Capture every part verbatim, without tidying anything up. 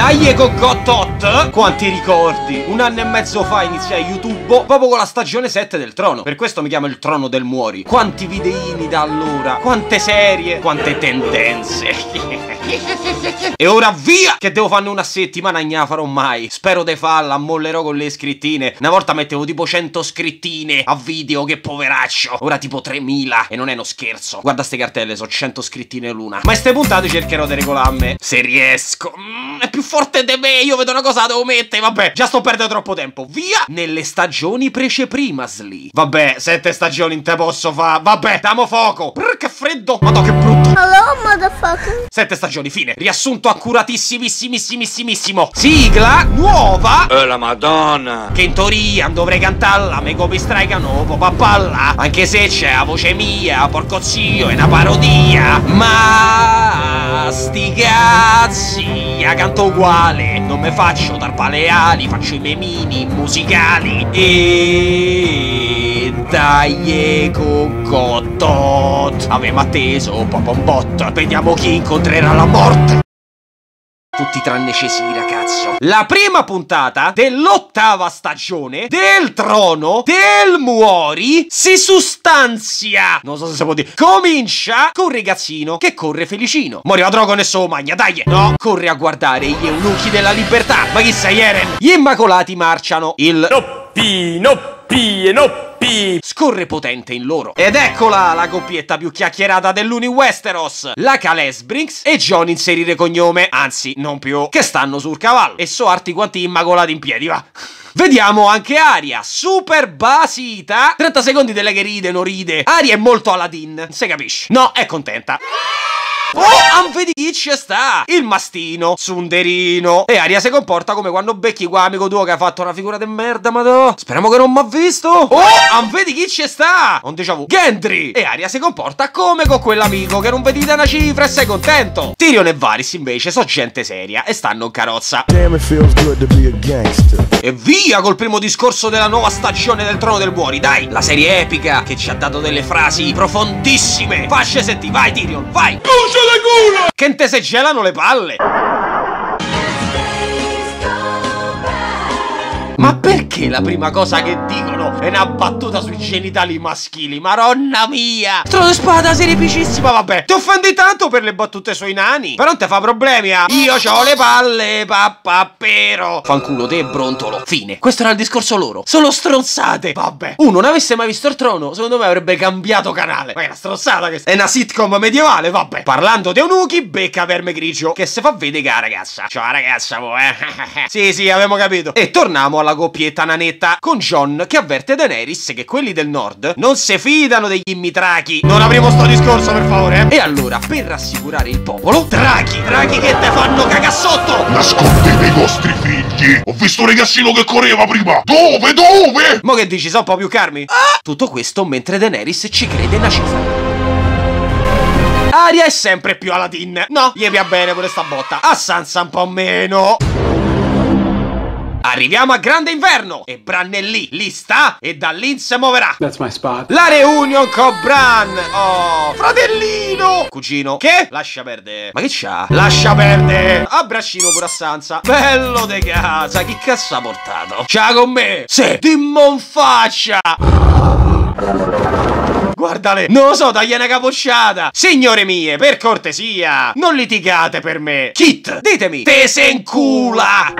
Dai con Gottot. Quanti ricordi? Un anno e mezzo fa iniziai YouTube proprio con la stagione sette del Trono. Per questo mi chiamo il Trono del Muori. Quanti videini da allora, quante serie, quante tendenze. E ora via, che devo farne una settimana, non la farò mai. Spero de farla, ammollerò con le scrittine. Una volta mettevo tipo cento scrittine a video, che poveraccio. Ora tipo tremila, e non è uno scherzo. Guarda ste cartelle, so cento scrittine l'una. Ma in ste puntate cercherò di regolarmi, se riesco. mm, È più forte di me, io vedo una cosa la devo mettere. Vabbè, già sto perdendo troppo tempo. Via, nelle stagioni preceprimasli. Vabbè, sette stagioni in te posso fa. Vabbè, damo fuoco. Brr, che freddo. Madò, che brutto. Hello, motherfucker. Sette stagioni, fine. Riassunto accuratissimissimissimo. Sigla nuova. Oh la madonna. Che in teoria dovrei cantarla, me come stricano papalla. Anche se c'è la voce mia, porco zio, è una parodia. Ma sti cazzi, la canto uguale. Non me faccio tarpare le ali, faccio i memini musicali. E dai con Gottot. Avevamo atteso Popon Bot. Vediamo chi incontrerà la morte. Tutti tranne Cesì, ragazzo. La prima puntata dell'ottava stagione del Trono del Muori si sostanzia, non so se si può dire, comincia con un ragazzino che corre felicino. Mori la droga nessuno magna, dai. No, corre a guardare gli eunuchi della libertà. Ma chi sei, Eren? Gli Immacolati marciano. Il Noppi, noppi e noppi. Scorre potente in loro. Ed eccola la coppietta più chiacchierata dell'Uni Westeros. La Calesbrinks e Jon inserire cognome, anzi non più, che stanno sul cavallo. E so arti quanti immacolati in piedi, va. Vediamo anche Arya, super basita. trenta secondi delle che ride, non ride. Arya è molto Aladdin, non si capisce. No, è contenta. Oh, an vedi chi ci sta? Il mastino, Sunderino. E Arya si comporta come quando becchi quell'amico tuo che ha fatto una figura di merda, madò. Speriamo che non m'ha visto. Oh, an vedi chi ci sta? Non diciamo Gendry. E Arya si comporta come con quell'amico che non vedi da una cifra e sei contento. Tyrion e Varys invece sono gente seria e stanno in carrozza. Damn, it feels good to be a gangster. E via col primo discorso della nuova stagione del Trono del Muori, dai. La serie epica che ci ha dato delle frasi profondissime. Fasce senti, vai Tyrion, vai. Che in te se gelano le palle. Ma perché la prima cosa che dicono è una battuta sui genitali maschili? Maronna mia! Trono di spada, serie epicissima, vabbè. Ti offendi tanto per le battute sui nani? Però non te fa problemi, ah. Io c'ho le palle, pappapero. Fanculo te, brontolo. Fine. Questo era il discorso loro. Sono stronzate. Vabbè. Uno non avesse mai visto il Trono, secondo me avrebbe cambiato canale. Ma è una stronzata questa. È una sitcom medievale, vabbè. Parlando di eunuchi, becca Verme Grigio, che se fa vedere che la ragazza. Ciao ragazza, mo, eh. Sì, sì, avevamo capito. E torniamo alla coppietta nanetta con Jon che avverte Daenerys che quelli del nord non si fidano degli immitrachi. Non avremo sto discorso, per favore, eh? E allora, per rassicurare il popolo, Drachi, Drachi che te fanno cagà sotto. Nascondete i vostri figli. Ho visto un ragazzino che correva prima. Dove, dove? Mo che dici, so un po' più carmi? Ah! Tutto questo mentre Daenerys ci crede una cifra. Arya è sempre più Aladdin. No, gli va bene pure sta botta. A Sansa un po' meno. Arriviamo a grande inverno e Bran è lì, lì sta e da lì si muoverà. That's my spot. La reunion con Bran. Oh, fratellino. Cugino. Che? Lascia perdere. Ma che c'ha? Lascia perdere. A braccino pure a Sansa. Bello de casa. Chi cazzo ha portato? C'ha con me. Sì. Dimmo in faccia. Guardale, non lo so, taglia una capocciata. Signore mie, per cortesia, non litigate per me. Kit, ditemi, te se incula.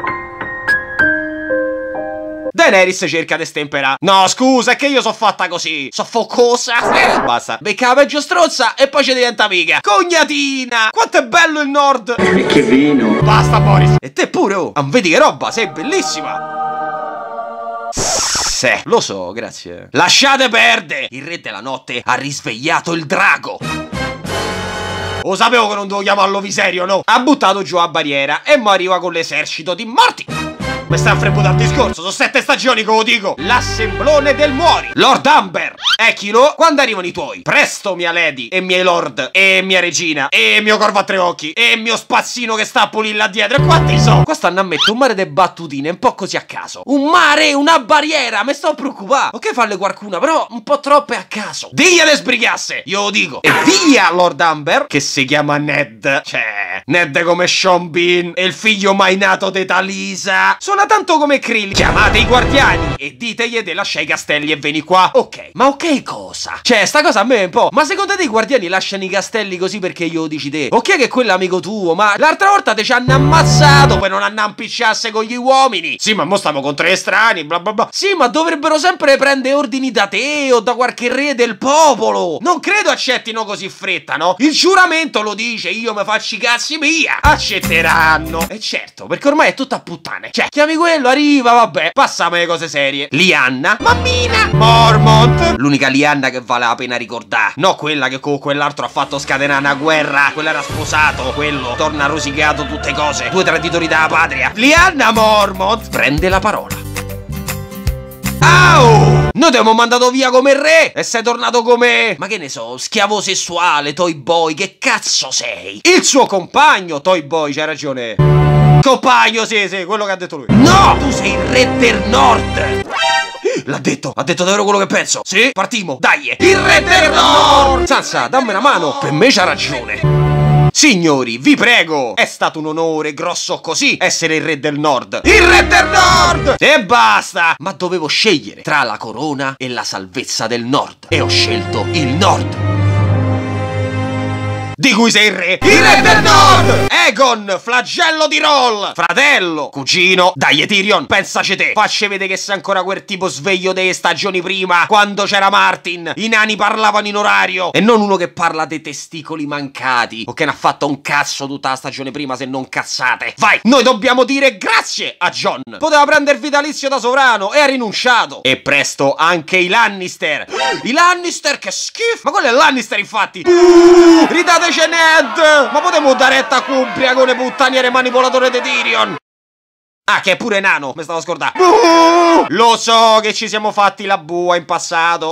Daenerys cerca di stemperare. No, scusa, è che io so fatta così. So focosa. Eh, basta. Becca la peggio strozza e poi ci diventa amica. Cognatina. Quanto è bello il nord. Che vino. Basta, Boris. E te pure, oh. Non vedi che roba, sei bellissima. Sì, lo so, grazie. Lasciate perdere. Il re della notte ha risvegliato il drago. Lo sapevo che non dovevo chiamarlo Viserio, no? Ha buttato giù la barriera e mo arriva con l'esercito di morti. Mi sta frebbutando il discorso, sono sette stagioni che lo dico. L'assemblone del Muori, Lord Amber. Ecchilo, quando arrivano i tuoi? Presto, mia lady, e miei lord, e mia regina, e mio corvo a tre occhi, e mio spazzino che sta a pulire là dietro. E quanti so? Qua stanno a mettere un mare di battutine, un po' così a caso. Un mare, una barriera, mi sto preoccupando. Ok, farle qualcuna, però un po' troppe a caso. Digliele sbrigasse, io lo dico. E via, Lord Amber, che si chiama Ned. Cioè, Ned come Sean Bean, e il figlio mai nato di Talisa. Suona tanto come Krill. Chiamate i guardiani e ditegli di lasciare i castelli e veni qua. Ok, ma ok cosa? Cioè, sta cosa a me è un po'. Ma secondo te i guardiani lasciano i castelli così perché glielo dici te? Ok che quello è amico tuo, ma l'altra volta te ci hanno ammazzato per non andare a impicciasse con gli uomini. Sì, ma mo stiamo contro gli strani, bla bla bla. Sì, ma dovrebbero sempre prendere ordini da te o da qualche re del popolo. Non credo accettino così fretta, no? Il giuramento lo dice, io mi faccio i cazzi mia. Accetteranno. E certo, perché ormai è tutto a puttane. Cioè, chiami quello, arriva, vabbè. Passiamo alle cose serie. Lianna, mammina, Mormont. L'unica Lianna che vale la pena ricordare. No quella che con quell'altro ha fatto scatenare una guerra. Quello era sposato, quello torna rosicato, tutte cose. Due traditori della patria. Lianna Mormont prende la parola. Au! Noi ti abbiamo mandato via come re e sei tornato come... ma che ne so, schiavo sessuale, toy boy, che cazzo sei? Il suo compagno, toy boy, c'hai ragione. Compagno, sì, sì, quello che ha detto lui. No! Tu sei il re del nord! L'ha detto, ha detto davvero quello che penso. Sì, partimo, dai. Il re del nord! Sansa, dammi una mano, per me c'ha ragione. Signori, vi prego, è stato un onore grosso così essere il re del nord. Il re del nord! E basta! Ma dovevo scegliere tra la corona e la salvezza del nord. E ho scelto il nord. Di cui sei il re? Il re del nord! Aegon, flagello di Roll! Fratello, cugino, dai Tyrion, pensaci te. Facci vedere che sei ancora quel tipo sveglio delle stagioni prima, quando c'era Martin, i nani parlavano in orario, e non uno che parla dei testicoli mancati, o che ne ha fatto un cazzo tutta la stagione prima se non cazzate. Vai, noi dobbiamo dire grazie a Jon. Poteva prendere il vitalizio da sovrano e ha rinunciato. E presto anche i Lannister. I Lannister, che schifo! Ma quello è Lannister, infatti. Uh, ridate Ned! Ma potevo dare retta a un ubriacone puttaniere manipolatore di Tyrion? Ah, che è pure nano, mi stavo scordando. Uh, lo so che ci siamo fatti la bua in passato.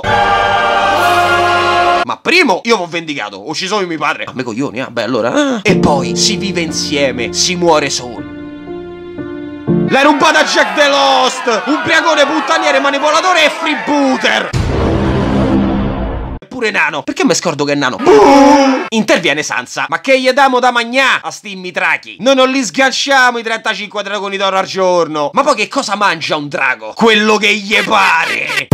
Ma primo io m'ho vendicato, ho ucciso io mio padre. Ma me coglioni, ah, beh allora. Ah. E poi si vive insieme, si muore solo. L'hai rubata Jack the Lost! Ubriacone puttaniere manipolatore e freebooter! Pure nano. Perché mi scordo che è nano? Uh! Interviene Sansa. Ma che gli damo da magnà a sti mitrachi? Noi non li sganciamo i trentacinque dragoni d'oro al giorno. Ma poi che cosa mangia un drago? Quello che gli pare.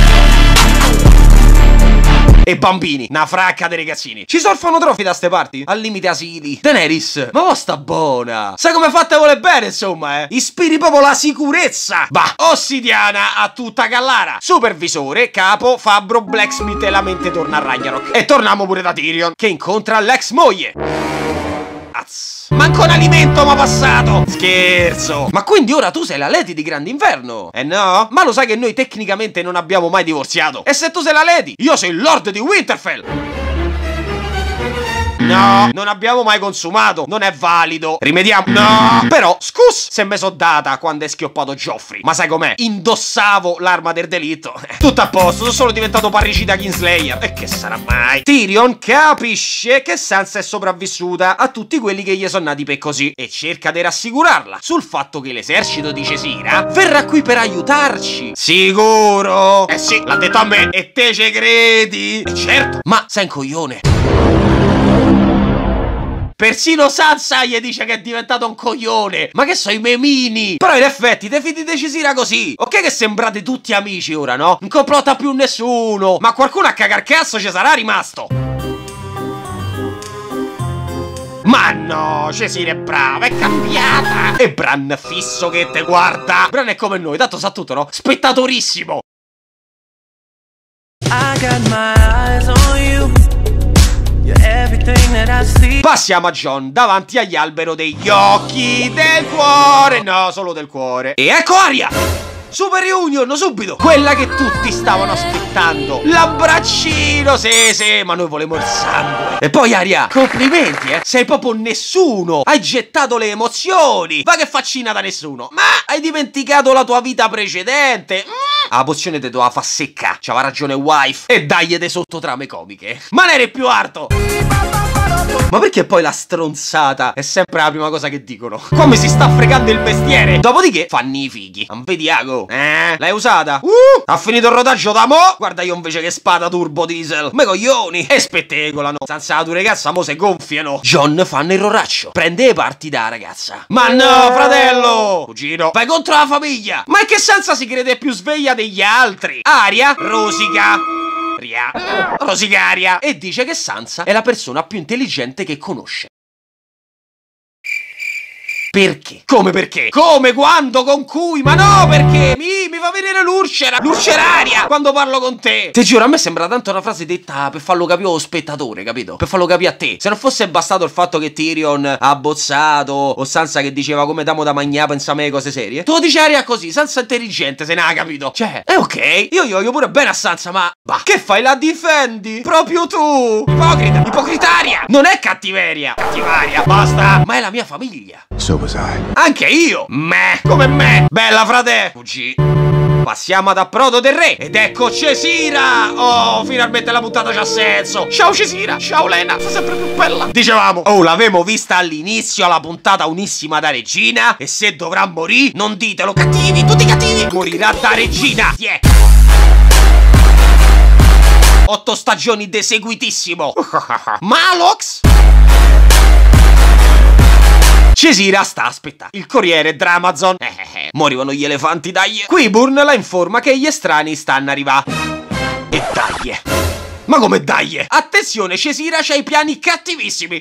E bambini, una fracca dei ragazzini. Ci sorfano troppi da ste parti? Al limite asili. Daenerys, ma voi sta buona. Sai come fatte vuole bene, insomma, eh? Ispiri proprio la sicurezza. Bah, Ossidiana a tutta Callara. Supervisore, capo, fabbro, blacksmith e la mente torna a Ragnarok. E torniamo pure da Tyrion, che incontra l'ex moglie. Az. Manco un alimento m'ha passato. Scherzo. Ma quindi ora tu sei la lady di Grande Inverno? Eh no? Ma lo sai che noi tecnicamente non abbiamo mai divorziato. E se tu sei la lady, io sono il lord di Winterfell. No, non abbiamo mai consumato, non è valido. Rimediamo. No. Però, scus, se me so data quando è schioppato Joffrey. Ma sai com'è? Indossavo l'arma del delitto. Tutto a posto, sono solo diventato parricida Kingslayer. E che sarà mai? Tyrion capisce che Sansa è sopravvissuta a tutti quelli che gli sono nati per così e cerca di rassicurarla sul fatto che l'esercito di Cesira verrà qui per aiutarci. Sicuro? Eh sì, l'ha detto a me. E te ce credi? E certo. Ma sei un coglione. Persino Sansa gli dice che è diventato un coglione. Ma che so i memini. Però in effetti te fidi di Cesira così. Ok che sembrate tutti amici ora, no? Non complotta più nessuno. Ma qualcuno a cagar cazzo ci sarà rimasto. Ma no, Cesira è brava, è cambiata. E Bran fisso che te guarda. Bran è come noi, tanto sa tutto, no? Spettatorissimo. I got my eyes on you. Passiamo a Jon davanti agli albero degli occhi del cuore. No, solo del cuore. E ecco Arya. Super Reunion, subito. Quella che tutti stavano aspettando. L'abbraccino, sì, sì, ma noi volevamo il sangue. E poi Aria, complimenti, eh. Sei proprio nessuno. Hai gettato le emozioni. Va che faccina da nessuno. Ma hai dimenticato la tua vita precedente. Mm. La pozione te doveva fa secca. C'aveva ragione wife. E dagli de sottotrame comiche. Ma ne eri più alto. Ma perché poi la stronzata è sempre la prima cosa che dicono? Come si sta fregando il mestiere? Dopodiché fanno i fighi. Non vedi Ago? Eh? L'hai usata? Uh! Ha finito il rodaggio da mo? Guarda io invece che spada turbo diesel. Me coglioni. E spettegolano. Senza la tua ragazza mo se gonfiano. John fanno il roraccio. Prende le parti da ragazza. Ma no, fratello! Cugino, vai contro la famiglia. Ma in che senso si crede più sveglia degli altri? Aria rosica. Rosicaria. E dice che Sansa è la persona più intelligente che conosce. Perché? Come perché? Come? Quando? Con cui? Ma no, perché? Mi, mi fa venire l'urcera, l'urceraria quando parlo con te. Ti giuro, a me sembra tanto una frase detta per farlo capire allo spettatore, capito? Per farlo capire a te. Se non fosse bastato il fatto che Tyrion ha abbozzato, o Sansa che diceva come damo da mangiare, pensame cose serie, tu lo dici Aria così, Sansa intelligente, se ne ha capito. Cioè, è ok, io gli voglio pure bene a Sansa, ma... Bah, che fai? La difendi? Proprio tu! Ipocrita! Ipocritaria! Non è cattiveria! Cattivaria! Basta! Ma è la mia famiglia! So was I. Anche io! Me! Come me! Bella frate! Fuggi! Passiamo ad Approdo del Re! Ed ecco Cesira! Oh, finalmente la puntata c'ha senso! Ciao Cesira! Ciao Lena! Sei sempre più bella! Dicevamo! Oh, l'avevo vista all'inizio la puntata unissima da regina! E se dovrà morire, non ditelo! Cattivi! Tutti cattivi! Morirà da regina! Tiè! Otto stagioni de seguitissimo! Malox! Cesira sta a aspettare il corriere Dramazon. Eh, eh, eh, morivano gli elefanti, dai. Qyburn la informa che gli estranei stanno arrivando. E dai. Ma come dai? Attenzione, Cesira c'ha i piani cattivissimi.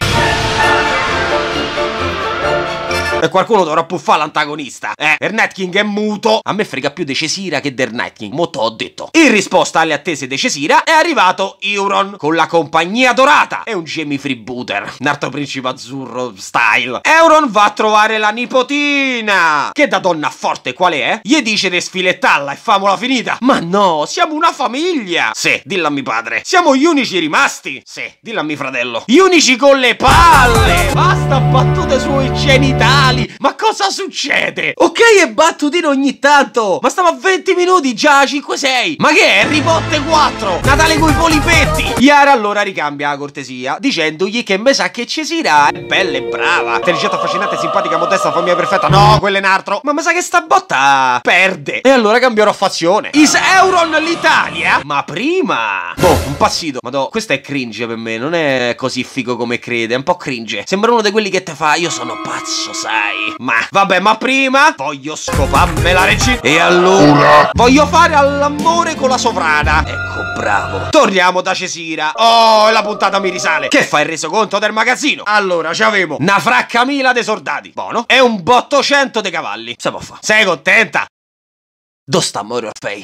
E qualcuno dovrà puffare l'antagonista. Eh, il Night King è muto. A me frega più di Cesira che del Night King. Mo t'ho detto. In risposta alle attese di Cesira è arrivato Euron con la compagnia dorata e un Jamie Freebooter. Un altro principe azzurro style. Euron va a trovare la nipotina, che da donna forte qual è? Gli dice di sfilettarla e famola finita. Ma no, siamo una famiglia. Sì, dillo a mio padre. Siamo gli unici rimasti. Sì, dillo a mio fratello. Gli unici con le palle. Basta battute sui genitali. Ma cosa succede? Ok, è battutino ogni tanto, ma stiamo a venti minuti già, cinque sei. Ma che è? Harry Potter quattro? Natale coi polipetti. Yara allora ricambia la cortesia dicendogli che me sa che Cesira è bella e brava, intelligente, affascinante, simpatica, modesta, famiglia perfetta. No, quello è un altro. Ma mi sa che sta botta perde. E allora cambierò fazione. Is Euron l'Italia? Ma prima boh, un passito. Madò, questo è cringe per me. Non è così figo come crede. È un po' cringe. Sembra uno di quelli che te fa io sono pazzo, sai. Ma vabbè, ma prima voglio scoparmi la regina. E allora voglio fare all'amore con la sovrana. Ecco, bravo. Torniamo da Cesira. Oh, la puntata mi risale. Che fa il resoconto del magazzino? Allora, c'avevo una fracca mila dei soldati, buono, e un bottocento dei cavalli. Se può fa. Sei contenta? Dove sta Morfei?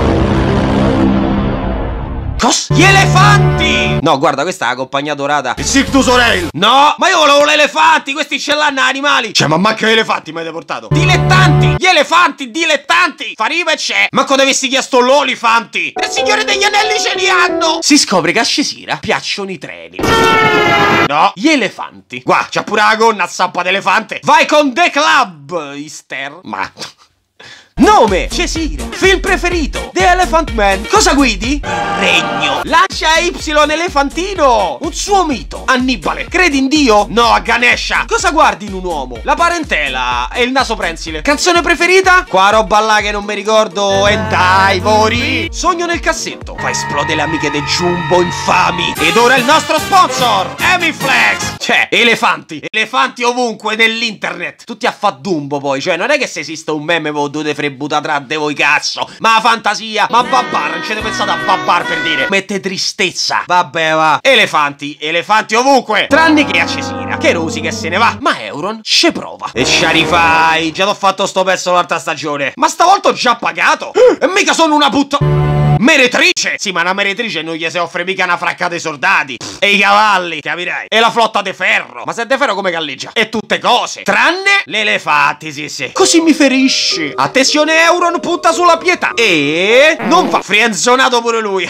Cos? Gli elefanti! No, guarda, questa è la compagnia dorata. Il Cirque du Soleil! No, ma io volevo gli elefanti! Questi ce l'hanno animali! Cioè, ma manca gli elefanti mi avete portato? Dilettanti! Gli elefanti dilettanti! Fa rima e c'è! Manco avessi chiesto l'olifanti! E il Signore degli Anelli ce li hanno! Si scopre che a Cesira piacciono i treni. No, gli elefanti. Guarda, c'ha pure la gonna a zampa d'elefante. Vai con The Club, Easter. Ma... Nome, Cesira. Film preferito, The Elephant Man. Cosa guidi? Il regno. Lancia Y elefantino. Un suo mito. Annibale. Credi in Dio? No, a Ganesha. Cosa guardi in un uomo? La parentela e il naso prensile. Canzone preferita? Qua roba là che non mi ricordo. E dai, mori. Sogno nel cassetto. Fa esplodere le amiche del Jumbo infami. Ed ora il nostro sponsor, Emiflex. Cioè, elefanti. Elefanti ovunque nell'internet. Tutti a fa Dumbo poi. Cioè, non è che se esiste un meme voi dovete buttare tra de voi cazzo. Ma fantasia. Ma babbar, non ci avete pensato a babbar per dire. Mette tristezza. Vabbè va. Elefanti. Elefanti ovunque. Tranne che a Cesira, che rosica e se ne va. Ma Euron ci prova. E sciarifai. Già t'ho fatto sto pezzo l'altra stagione. Ma stavolta ho già pagato. E mica sono una puttana. Meretrice! Sì, ma una meretrice non gli si offre mica una fracca dei soldati. E i cavalli, capirai? E la flotta de ferro. Ma se de ferro come galleggia? E tutte cose. Tranne l'elefante, sì, sì. Così mi ferisci. Attenzione, Euron punta sulla pietà. E... non fa. Frienzonato pure lui.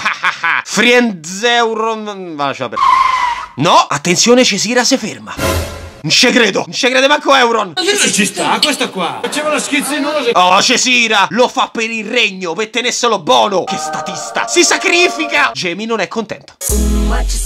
Frienzeuron... lascia per... no, attenzione, Cesira si ferma. Non ci credo, non ci crede manco Euron. Che ci sta, questo qua? Faceva la schizzinosa. Oh, Cesira, lo fa per il regno, per tenerselo buono. Che statista, si sacrifica. Jamie non è contento. What you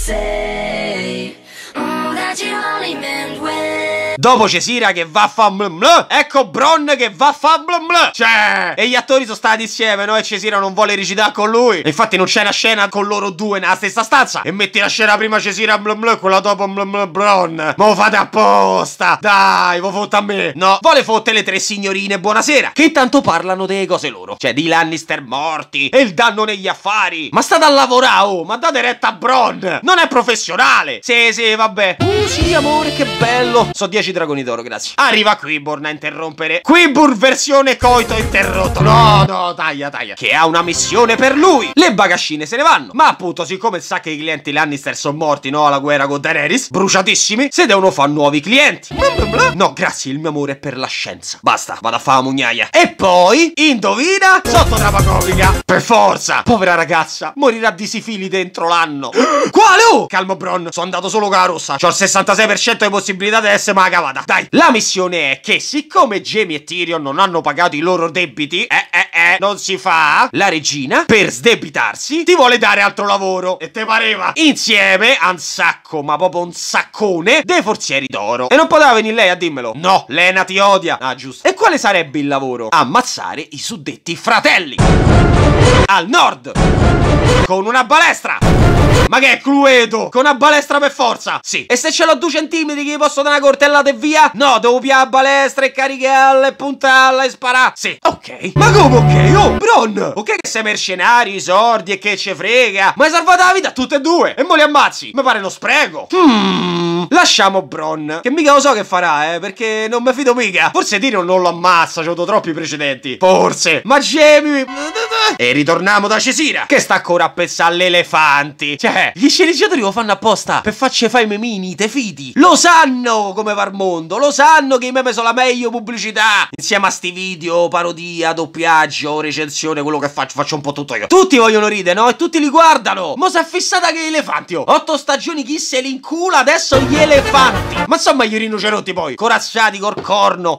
say? Oh, that you only meant when. Dopo Cesira che va a fa blum blum, ecco Bronn che va a fa blum blum. Cioè, e gli attori sono stati insieme, no? E Cesira non vuole recitare con lui. E infatti non c'è una scena con loro due nella stessa stanza. E metti la scena prima Cesira blum blum, quella dopo blum blum Bronn. Ma lo fate apposta. Dai, vo fotte a me. No, vuole fotte le tre signorine buonasera, che intanto parlano delle cose loro. Cioè, di Lannister morti e il danno negli affari. Ma state a lavorare, oh, ma date retta a Bronn. Non è professionale. Sì, sì, vabbè. Uh, sì, amore, che bello. So dieci dragoni d'oro, grazie. Arriva Qyburn a interrompere. Qyburn versione coito interrotto. No, no, taglia, taglia. Che ha una missione per lui. Le bagascine se ne vanno. Ma appunto, siccome sa che i clienti Lannister sono morti, no, alla guerra con Daenerys, bruciatissimi, se devono fare nuovi clienti. No, grazie, il mio amore è per la scienza. Basta, vado a fare la mugnaia. E poi, indovina, sotto trapacomica. Per forza. Povera ragazza, morirà di sifilide entro l'anno. Quale? Oh? Calmo, Bronn, sono andato solo con la rossa. C'ho il sessantasei per cento di possibilità di essere ma cavata. Dai, la missione è che siccome Jaime e Tyrion non hanno pagato i loro debiti, eh eh eh, non si fa, la regina, per sdebitarsi, ti vuole dare altro lavoro. E te pareva? Insieme a un sacco, ma proprio un saccone, dei forzieri d'oro. E non poteva venire lei a dimmelo. No, Lena ti odia. Ah, giusto. E quale sarebbe il lavoro? Ammazzare i suddetti fratelli. Al nord. Con una balestra. Ma che è Cluedo? Con una balestra per forza? Sì. E se ce l'ho due centimetri che gli posso dare una coltellata e via? No, devo piare la balestra e caricarla e puntarla e sparare. Sì. Ok. Ma come ok? Oh, Bronn. Ok che sei mercenari, sordi e che ce frega. Ma hai salvato la vita a tutte e due. E mo li ammazzi. Mi pare uno spreco. Hmm. Lasciamo Bronn, che mica lo so che farà, eh, perché non mi fido mica. Forse Tyrion non lo ammazza, c'ho avuto troppi precedenti. Forse. Ma Jaime... E ritorniamo da Cesira, che sta ancora a pensare all'elefanti. Cioè, gli sceneggiatori lo fanno apposta per farci fare i memini, te fidi. Lo sanno come va il mondo, lo sanno che i meme sono la meglio pubblicità. Insieme a sti video, parodia, doppiaggio, recensione, quello che faccio, faccio un po' tutto io. Tutti vogliono ridere, no? E tutti li guardano. Mo' si è fissata che gli elefanti, oh. Otto stagioni chi se li incula, adesso gli elefanti. Ma insomma gli rinoceronti poi, corazzati col corno.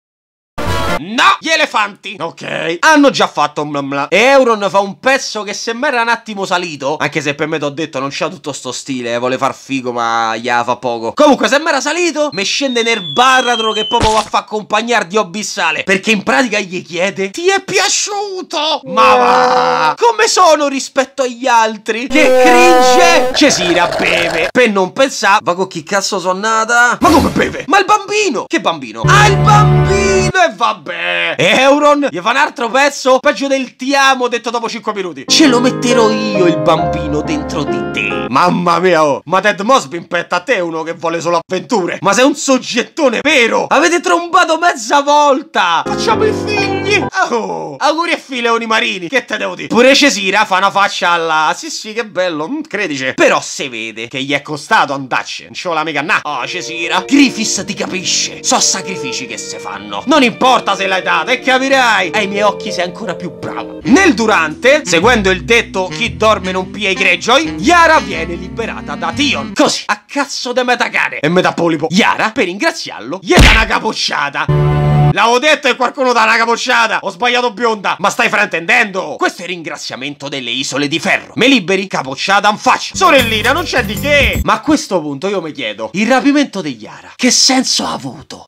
No, gli elefanti. Ok, hanno già fatto un bla bla. E Euron fa un pezzo che se m'era un attimo salito, anche se per me t'ho detto non c'ha tutto sto stile, eh, vuole far figo ma gli fa poco. Comunque se m'era salito, mi scende nel baratro che proprio va a fa accompagnare Dio Bissale, perché in pratica gli chiede: ti è piaciuto? Ma va, come sono rispetto agli altri? Che cringe. Cesira beve per non pensare, ma con chi cazzo sono nata? Ma come beve? Ma il bambino. Che bambino? Ah, il bambino. E vabbè. E Euron gli fa un altro pezzo peggio del ti amo detto dopo cinque minuti. Ce lo metterò io il bambino dentro di te. Mamma mia, oh. Ma Ted Mosby petta a te uno che vuole solo avventure. Ma sei un soggettone vero. Avete trombato mezza volta. Facciamo i figli. Oh, auguri e fileoni marini. Che te devo dire? Pure Cesira fa una faccia alla sì sì che bello, mm, credice. Però se vede che gli è costato andarci, non ci vuole mica na. Oh Cesira, Griffiths ti capisce. So sacrifici che se fanno. Non importa se l'hai data e capirai. Ai miei occhi sei ancora più brava. Nel durante, seguendo il detto chi dorme non pia i Greyjoy, Yara viene liberata da Tion. Così, a cazzo de metacane e metapolipo. Yara, per ringraziarlo, gli dà una capocciata. L'avevo detto e qualcuno dà una capocciata. Ho sbagliato bionda. Ma stai fraintendendo? Questo è il ringraziamento delle isole di ferro. Me liberi? Capocciata in faccia. Sorellina, non c'è di che. Ma a questo punto io mi chiedo, il rapimento di Yara che senso ha avuto?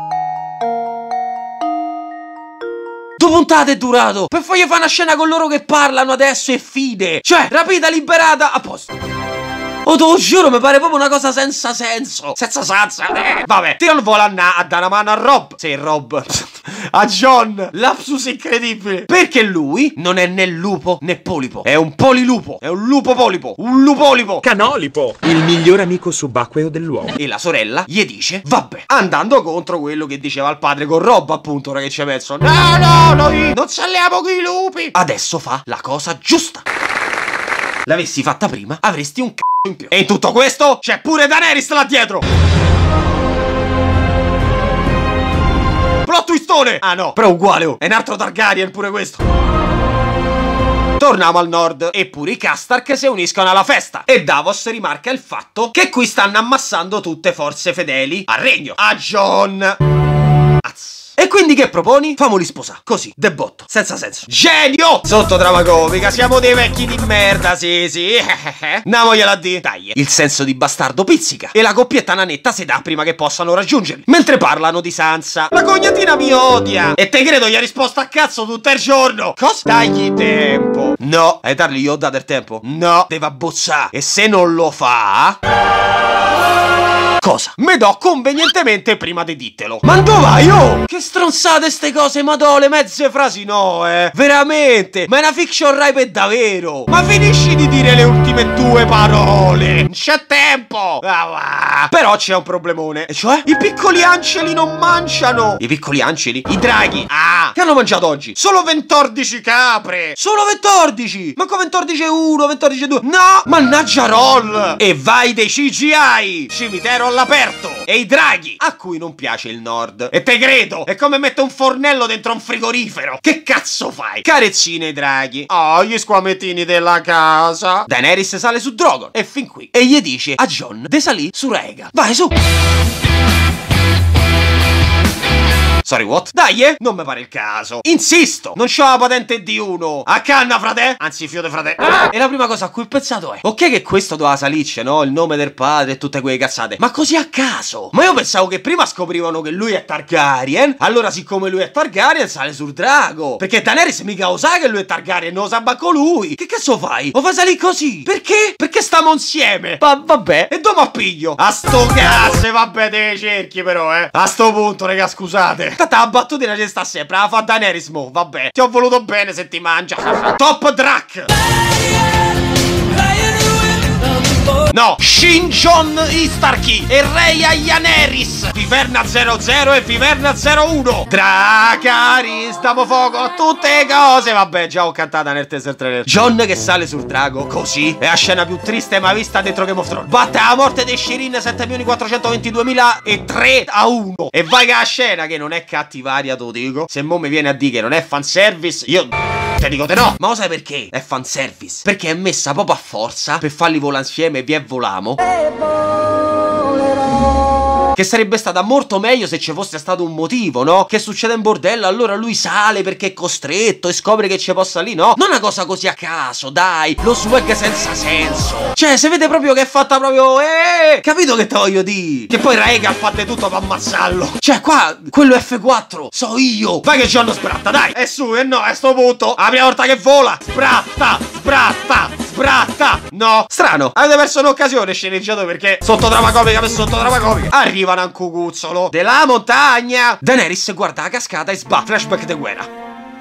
Due puntate è durato per fargli fare una scena con loro che parlano adesso e fide. Cioè, rapita, liberata, a posto. Oh, te lo giuro, mi pare proprio una cosa senza senso. Senza sanza. Eh, vabbè, Tyrion vuole andare a dare una mano a Robb. Sì, Robb. a John. Lapsus incredibile. Perché lui non è né lupo né polipo. È un polilupo. È un lupo polipo. Un lupolipo. Canolipo, il miglior amico subacqueo dell'uomo. E la sorella gli dice vabbè, andando contro quello che diceva il padre con Rob, appunto, ora che ci ha messo. No, no, noi non salliamo con i lupi. Adesso fa la cosa giusta. L'avessi fatta prima, avresti un c***o in più. E in tutto questo c'è pure Daenerys là dietro. Plot twistone. Ah no, però uguale, oh. È un altro Targaryen pure questo. Torniamo al nord, eppure i Castark si uniscono alla festa. E Davos rimarca il fatto che qui stanno ammassando tutte forze fedeli al regno, a Jon. Az. E quindi che proponi? Famoli sposare, così, de botto, senza senso. Genio! Sotto trama comica, siamo dei vecchi di merda, sì, sì. Andiamogliela a di. Dai, il senso di bastardo pizzica. E la coppietta nanetta si dà prima che possano raggiungerli. Mentre parlano di Sansa. La cognatina mi odia. E te credo gli ha risposto a cazzo tutto il giorno. Cosa? Dagli tempo. No. E dargli io ho dato il tempo? No. Deve abbozzare. E se non lo fa... Cosa? Me do convenientemente prima di dittelo. Ma dove vai, oh? Che stronzate ste cose, madò, le mezze frasi no, eh. Veramente. Ma è una fiction rai per davvero. Ma finisci di dire le ultime due parole. Non c'è tempo. Ah, però c'è un problemone. E cioè? I piccoli angeli non mangiano. I piccoli angeli? I draghi. Ah, che hanno mangiato oggi? Solo ventordici capre. Solo ventordici. Manco ventordici e uno, ventordici e due. No, mannaggia roll. E vai dei C G I. Cimitero all'aperto. E i draghi, a cui non piace il nord. E te credo. È come mettere un fornello dentro un frigorifero. Che cazzo fai? Carezzine ai draghi. Oh, gli squamettini della casa. Daenerys sale su Drogon. E fin qui. E gli dice a Jon de salì su Rhaegal. Vai su. Sorry, what? Dai, eh? Non mi pare il caso. Insisto, non c'ho la patente D uno. A canna, frate? Anzi, fiode, frate. Ah! E la prima cosa a cui ho pensato è: ok che questo doveva salirci, no? Il nome del padre e tutte quelle cazzate. Ma così a caso? Ma io pensavo che prima scoprivano che lui è Targaryen. Allora, siccome lui è Targaryen, sale sul drago. Perché Daenerys mica lo sa che lui è Targaryen, non lo sa manco lui. Che cazzo fai? Lo fai salire così? Perché? Perché stiamo insieme. Ma vabbè. E dove appiglio? A sto cazzo, vabbè, dei cerchi però, eh. A sto punto, raga, scusate. Tata la battutina ci sta sempre, la fa Daenerys mo, vabbè. Ti ho voluto bene se ti mangia. Top Drac. No, Shinjon Istarchi e Rhea Yaneris. Viverna zero zero e Viverna zero uno. Dracaris, davo fuoco a tutte le cose. Vabbè, già ho cantata nel teaser trailer. Jon che sale sul drago, così. È la scena più triste mai vista dentro Game of Thrones. Batte la morte dei Shireen sette milioni quattrocentoventiduemilatré a uno. E vai che la scena, che non è cattivaria, te lo dico. Se mo mi viene a dire che non è fanservice, io... te dico te no. Ma lo sai perché è fanservice? Perché è messa proprio a forza per farli volare insieme e via e volamo. Che sarebbe stata molto meglio se ci fosse stato un motivo, no? Che succede in bordello, allora lui sale perché è costretto e scopre che ci possa lì, no? Non una cosa così a caso, dai. Lo swag senza senso. Cioè, si vede proprio che è fatta proprio... Eh, capito che te voglio dire? Che poi Rhaegal fa di tutto per ammazzarlo. Cioè, qua, quello F quattro, so io. Vai che Jon sbratta, dai. E su, e no, a sto punto. La prima volta che vola. Sbratta, sbratta, sbratta. No, strano. Avete perso un'occasione, sceneggiato, perché sotto trama comica per sotto trama comica. Arrivano a un cucuzzolo della montagna. Daenerys guarda la cascata e sbatte. Flashback di guerra.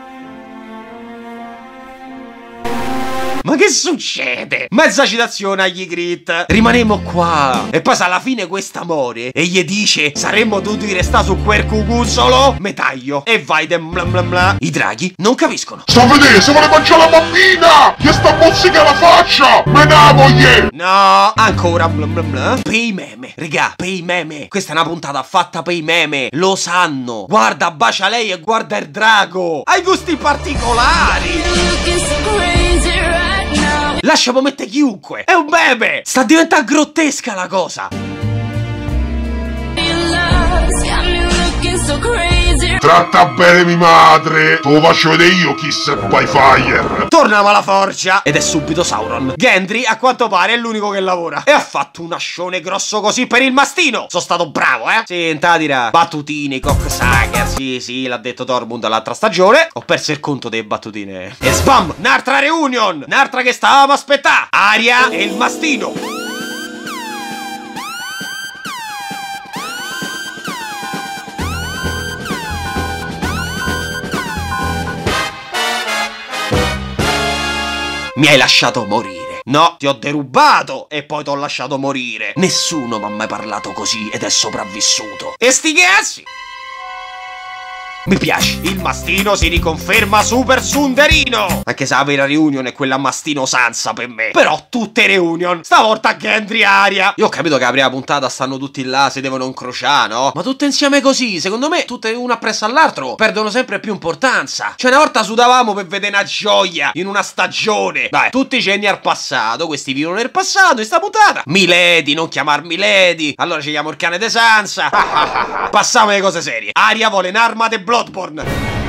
Ma che succede? Mezza citazione agli Grit. Rimanemmo qua. E poi se alla fine questa muore e gli dice saremmo dovuti restare su quel cucuzzolo, me taglio. E vai de bla bla bla. I draghi non capiscono. Sta a vedere, se vuole mangiare la bambina! Gli sta mozzica la faccia! Me la moglie! No, ancora bla bla bla. Per i meme, regà, per i meme. Questa è una puntata fatta per i meme. Lo sanno. Guarda, bacia lei e guarda il drago. Hai gusti particolari. Lasciamo mettere chiunque. È un meme. Sta diventando grottesca la cosa. Tratta bene mia madre. Te lo faccio vedere io chi è by fire. Torniamo alla forgia. Ed è subito Sauron. Gendry a quanto pare è l'unico che lavora. E ha fatto un ascione grosso così per il mastino. Sono stato bravo, eh. Sì, intatira. Battutine, cocksucker. Sì, sì, l'ha detto Tormund all'altra stagione. Ho perso il conto delle battutine. E sbam, un'altra reunion. Un'altra che stavamo a aspettare. Arya e il mastino. Mi hai lasciato morire. No, ti ho derubato e poi ti ho lasciato morire. Nessuno mi ha mai parlato così ed è sopravvissuto. E sti cazzi! Mi piace, il mastino si riconferma super sunderino. Anche se la vera reunion è quella mastino Sansa per me. Però tutte reunion, stavolta a Gendry aria. Io ho capito che la prima puntata stanno tutti là, si devono incrociare, no? Ma tutte insieme così, secondo me, tutte una appresso all'altro perdono sempre più importanza. Cioè una volta sudavamo per vedere una gioia in una stagione. Dai, tutti i cenni al passato, questi vivono nel passato in sta puntata. Milady, non chiamarmi Lady. Allora ci chiamo il cane de Sansa. Passiamo alle cose serie. Arya vuole un'arma de Bloodborne.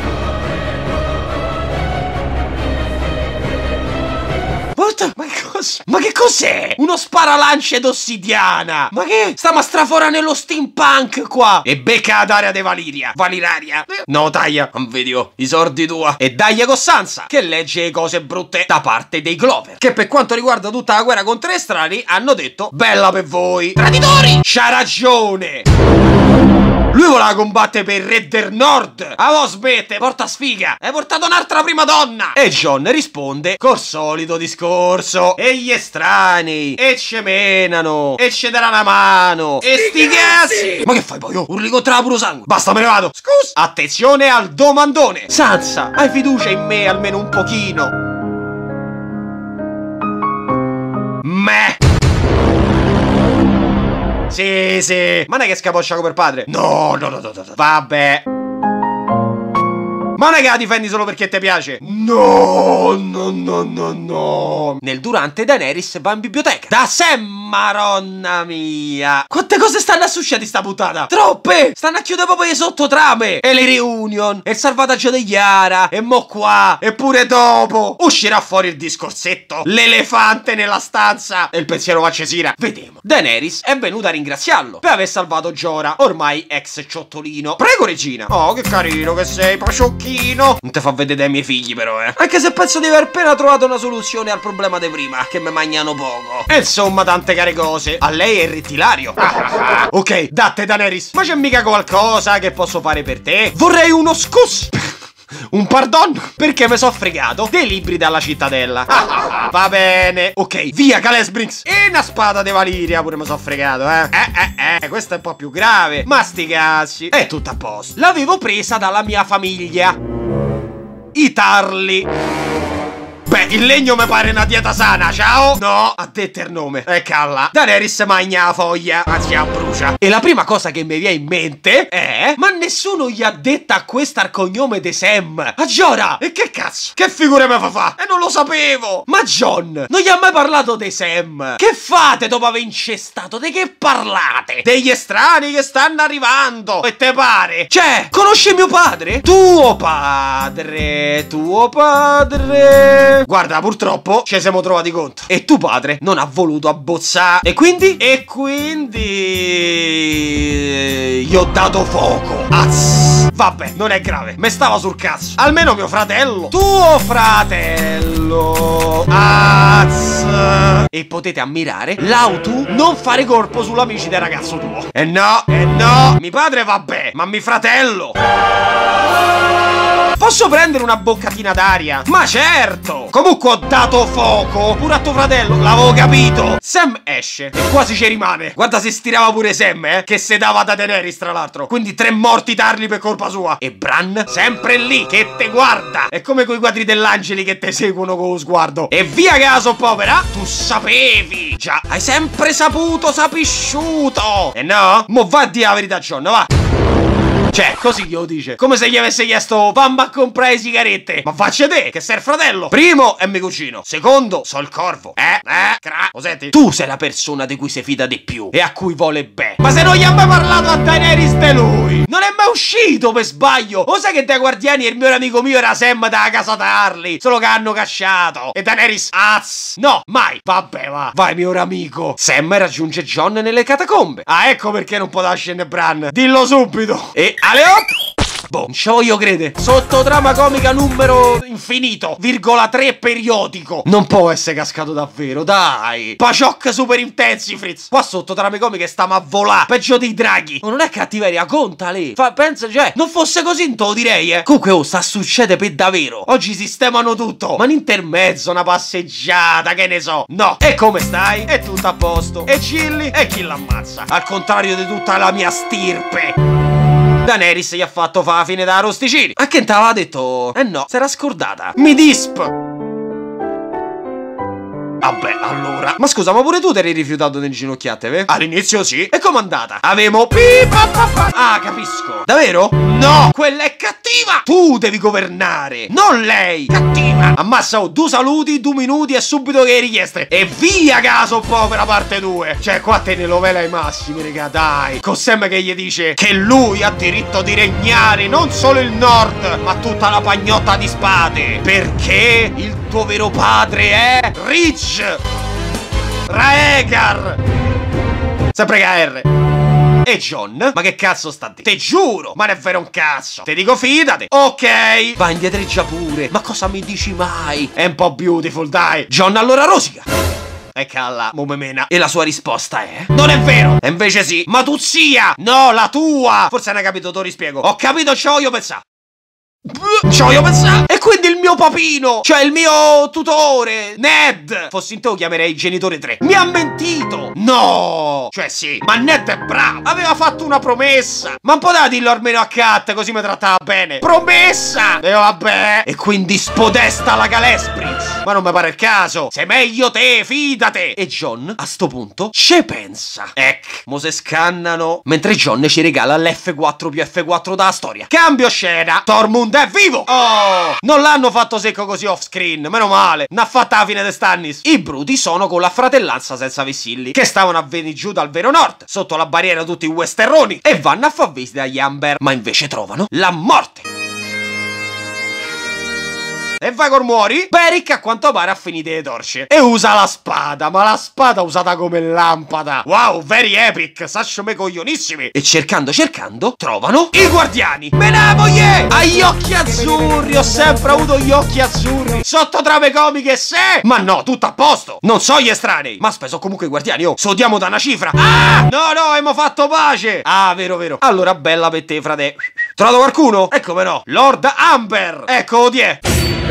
What? Ma che cos'è? Ma che cos'è? Uno sparalance d'ossidiana. Ma che? Stiamo a strafora nello steampunk qua. E becca ad area de Valiria. Valiraria. No, taglia. Non vedio i sordi tua. E daglia con Sansa, che legge cose brutte da parte dei Glover, che per quanto riguarda tutta la guerra contro gli estranei hanno detto bella per voi. Traditori! C'ha ragione. Lui voleva combattere per il Re del Nord. Ah, oh, smette, porta sfiga. Hai portato un'altra prima donna. E Jon risponde col solito discorso. E gli estranei. E ce menano. E ce daranno una mano. E sti cazzi. Ma che fai poi? Oh, urli contro la puro sangue. Basta, me ne vado. Scusa. Attenzione al domandone. Sansa, hai fiducia in me almeno un pochino? Meh. Sì, sì. Ma non è che scapoccia come padre? No, no, no, no, no. Vabbè. Ma non è che la difendi solo perché ti piace? No, no, no, no, no. Nel durante Daenerys va in biblioteca. Da Sam, maronna mia. Quante cose stanno a succedere di sta puntata? Troppe. Stanno a chiudere proprio le sottotrame. E le reunion. E il salvataggio di Yara. E mo qua. E pure dopo. Uscirà fuori il discorsetto. L'elefante nella stanza. E il pensiero va a Cesira. Vediamo. Daenerys è venuta a ringraziarlo per aver salvato Jorah, ormai ex ciottolino. Prego, regina. Oh, che carino che sei, paciocchino. Non te fa vedere dai miei figli però, eh. Anche se penso di aver appena trovato una soluzione al problema di prima, che mi mangiano poco. E insomma, tante care cose. A lei è il rettilario. Ok, datte Daenerys. Ma c'è mica qualcosa che posso fare per te? Vorrei uno scus. Un pardon? Perché mi sono fregato dei libri dalla cittadella. Va bene. Ok, via Calesbrinks. E una spada di Valiria pure mi sono fregato, eh. Eh, eh, eh, questo è un po' più grave. Ma sti cazzi. È tutto a posto. L'avevo presa dalla mia famiglia, i Tarly. Beh, il legno mi pare una dieta sana, ciao! No, a te il nome. E calla. Daenerys magna la foglia, anzi la brucia. E la prima cosa che mi viene in mente è: ma nessuno gli ha detto a questa il cognome di Sam, a Jorah! E che cazzo? Che figure mi fa fa? E non lo sapevo! Ma Jon non gli ha mai parlato di Sam? Che fate dopo aver incestato? Di che parlate? Degli estranei che stanno arrivando! E te pare? Cioè, conosci mio padre? Tuo padre, tuo padre. Guarda, purtroppo ci siamo trovati contro e tuo padre non ha voluto abbozzare. E quindi? E quindi gli ho dato fuoco. Azz. Vabbè, non è grave, me stava sul cazzo. Almeno mio fratello, tuo fratello, azz. E potete ammirare l'auto non fare colpo sull'amici del ragazzo tuo. E no, e no, mi padre vabbè, ma mio fratello. Posso prendere una boccatina d'aria? Ma certo! Comunque ho dato fuoco pure a tuo fratello, l'avevo capito. Sam esce e quasi ci rimane. Guarda se stirava pure Sam, eh, che se dava da Daenerys tra l'altro. Quindi tre morti Tarly per colpa sua. E Bran sempre lì che te guarda. È come quei quadri dell'angeli che te seguono con lo sguardo. E via che la so povera. Tu sapevi. Già, hai sempre saputo, sapisciuto. E no? Mo va a dire la verità, Jon, va. Cioè, così glielo dice. Come se gli avesse chiesto fammi a comprare sigarette. Ma faccia te, che sei il fratello. Primo è mio cugino. Secondo, so il corvo. Eh, eh, cra. Lo senti? Tu sei la persona di cui si fida di più e a cui vuole bene. Ma se non gli ha mai parlato a Daenerys di lui, non è mai uscito per sbaglio. O sai che dai guardiani il mio amico mio era Sam dalla casa Tarly, solo che hanno casciato. E Daenerys, azz. No, mai. Vabbè, va. Vai, mio amico. Sam raggiunge Jon nelle catacombe. Ah, ecco perché non poteva scendere Bran. Dillo subito. E Ale hop! Boh, non ci voglio credere. Sottotrama comica numero infinito, virgola tre periodico. Non può essere cascato davvero, dai. Paciocca super intensi, Fritz. Qua sottotrame comiche stiamo a volà. Peggio dei draghi. Ma non è cattiveria, conta lì. Fa, pensa, cioè, non fosse così, non te lo direi, eh. Comunque, oh, sta succede per davvero. Oggi sistemano tutto. Ma un intermezzo, una passeggiata, che ne so. No. E come stai? È tutto a posto. E Chilli? E chi l'ammazza? Al contrario di tutta la mia stirpe. Daenerys gli ha fatto fa la fine da Rosticini. A che te l'aveva detto? Eh no, s'era scordata. Mi disp. Vabbè, allora. Ma scusa, ma pure tu ti eri rifiutato del ginocchiate, ve? All'inizio sì. E com'è andata? Avemo pipa pa, pa. Ah, capisco. Davvero? No, quella è cattiva. Tu devi governare, non lei. Cattiva. Ammassa, oh, due saluti, due minuti e subito che richieste. E via caso povera parte due. Cioè, qua te ne lo vela ai massimi, raga, dai. Con Sam che gli dice che lui ha diritto di regnare non solo il nord, ma tutta la pagnotta di spade. Perché il tuo vero padre è Rich Raegar, sempre K R. E Jon? Ma che cazzo sta a dire? Te giuro, ma non è vero un cazzo. Te dico fidate. Ok, va indietreggia pure. Ma cosa mi dici mai? È un po' beautiful, dai. Jon allora rosica. E calla, mo me mena. E la sua risposta è: non è vero. E invece sì. Ma tu zia. No, la tua. Forse non hai capito, te lo rispiego. Ho capito, ciò io pensavo. Ci voglio pensare. E quindi il mio papino, cioè il mio tutore Ned, fossi in te lo chiamerei genitore tre, mi ha mentito. No, cioè sì, ma Ned è bravo, aveva fatto una promessa. Ma non poteva dirlo almeno a Kat, così mi trattava bene. Promessa. E vabbè. E quindi spodesta la Calespris. Ma non mi pare il caso. Sei meglio te, fidate. E Jon a sto punto ci pensa. Ecco, mo se scannano mentre Jon ci regala l'F quattro più F quattro dalla storia. Cambio scena. Tormund è vivo. Oh, non l'hanno fatto secco così off screen, meno male. N'ha fatta la fine di Stannis. I bruti sono con la fratellanza senza vessilli, che stavano a venire giù dal vero nord, sotto la barriera tutti i westerroni, e vanno a far visita agli Amber, ma invece trovano la morte. E Vagor muori? Beric a quanto pare ha finito le torce e usa la spada, ma la spada usata come lampada. Wow, very epic, saccio me coglionissimi. E cercando cercando trovano i guardiani. Menavoie! Ha gli occhi azzurri, ho sempre avuto gli occhi azzurri. Sotto trame comiche se. Ma no, tutto a posto. Non so gli estranei. Ma speso comunque i guardiani, oh, so diamo da una cifra. Ah! No, no, abbiamo fatto pace. Ah, vero, vero. Allora bella per te, frate. Trovato qualcuno? E come no? Lord Amber. Ecco, di è.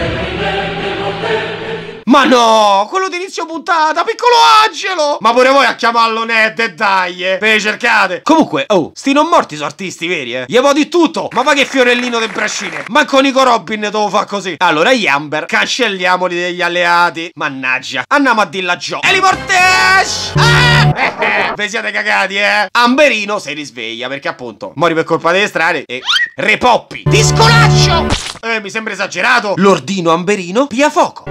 Ma no, quello di inizio puntata, piccolo Angelo. Ma pure voi a chiamarlo Ned e dai, eh. Ve cercate. Comunque, oh, sti non morti sono artisti veri, eh. Gli può di tutto. Ma va che fiorellino de brascine. Manco Nico Robin te lo fa così. Allora gli Amber, cancelliamoli degli alleati. Mannaggia. Andiamo a dirla a Joe. Eliportesh! Ah! Eh, eh, ve siete cagati, eh. Amberino si risveglia perché appunto mori per colpa delle strade e Re Poppy. Ti scolaccio! Eh, mi sembra esagerato. L'ordino Amberino pia fuoco.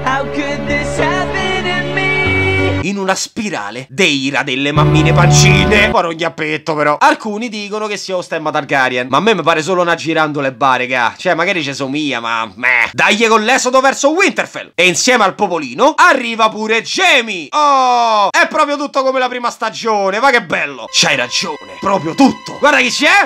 In una spirale d'ira delle mammine pancine. Poi un ghiappetto però. Alcuni dicono che sia lo stemma Targaryen, ma a me mi pare solo una girandole barica. Cioè magari ci somiglia, ma meh. Dagli con l'esodo verso Winterfell. E insieme al popolino arriva pure Jaime. Oh, è proprio tutto come la prima stagione. Ma che bello. C'hai ragione, proprio tutto. Guarda chi c'è.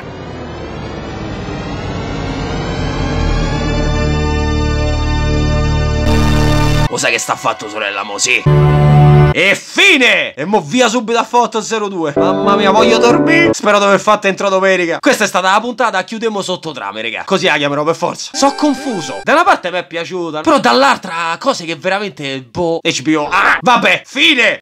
Lo sai che sta fatto, sorella, mo sì. E fine! E mo via subito a foto zero due. Mamma mia, voglio dormire. Spero di aver fatto entro domenica. Questa è stata la puntata, chiudiamo sottotrame, raga. Così la chiamerò per forza. So confuso. Da una parte mi è piaciuta, però dall'altra cose che veramente boh. H B O. Ah, vabbè, fine!